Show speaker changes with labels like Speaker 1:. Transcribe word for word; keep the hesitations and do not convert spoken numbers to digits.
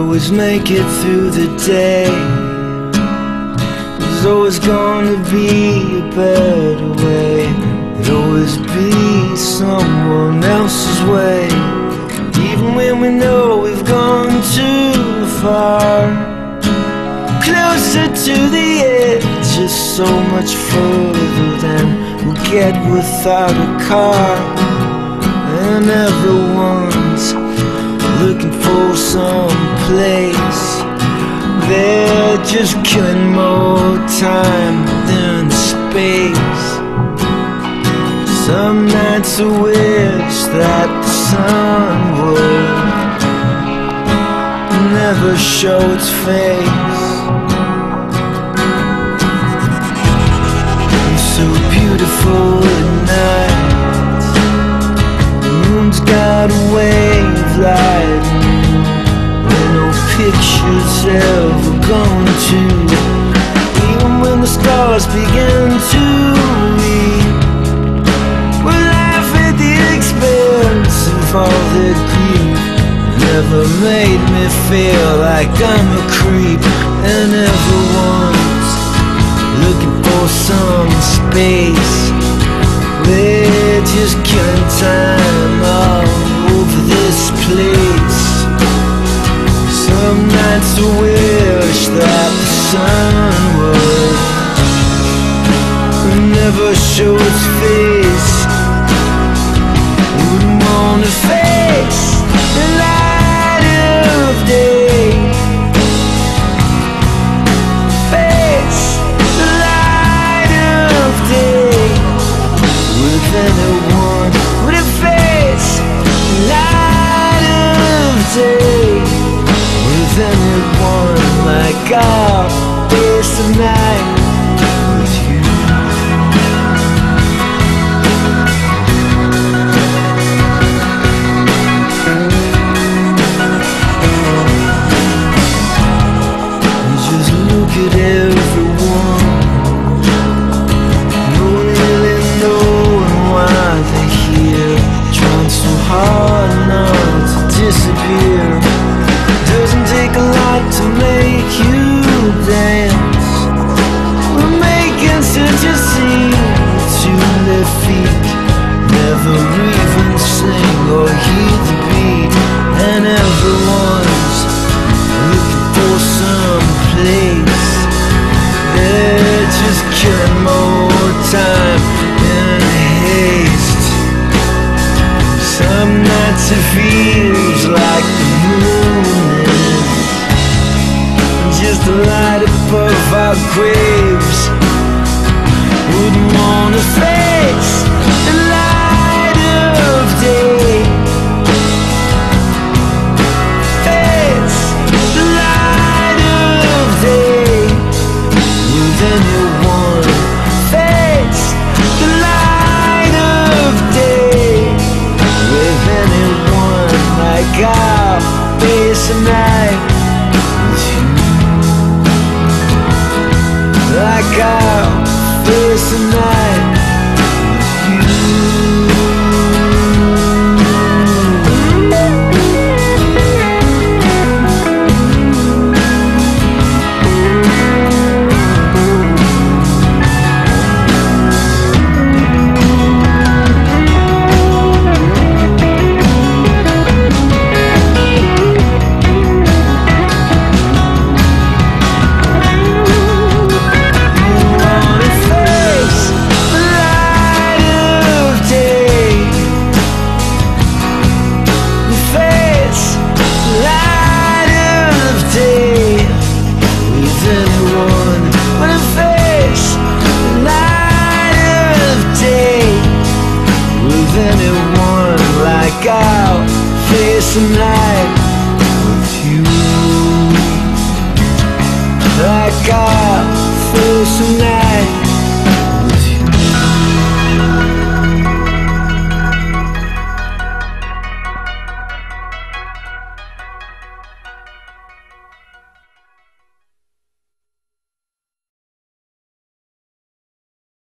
Speaker 1: always make it through the day. There's always gonna be a better way. There'll always be someone else's way. Even when we know we've gone too far, closer to the edge is so much further than we'll get without a car. And everyone's looking for some place. They're just killing more time than space. Some nights I wish that the sun would never show its face. It's so beautiful at night. The moon's got a way of lighting where no pictures ever going to. Even when the stars begin to weep, we'll laugh at the expense of all the grief. Never made me feel like I'm a creep. And everyone's looking for some space. We're just killing time all over this place. Some nights I wish that the sun would never show its face. Wouldn't wanna face the light of day. Face the light of day. With anyone, would it face the light of day? With anyone like I'll face the night with you. Just look at everyone, no really knowing why they're here, trying so hard not to disappear. Doesn't take a lot to make you dance. We're making such a scene to their feet, never even sing or hear the beat. And everyone's looking for some place. They're just killing more time in haste. Some nights it feels like the moon is just a light above our graves. Wouldn't wanna face the light of day. Face the light of day with anyone. Face the light of day with anyone like I'll face the night with you. Like I'll face the night with you. I'll face the night with you. Like I'll face the night.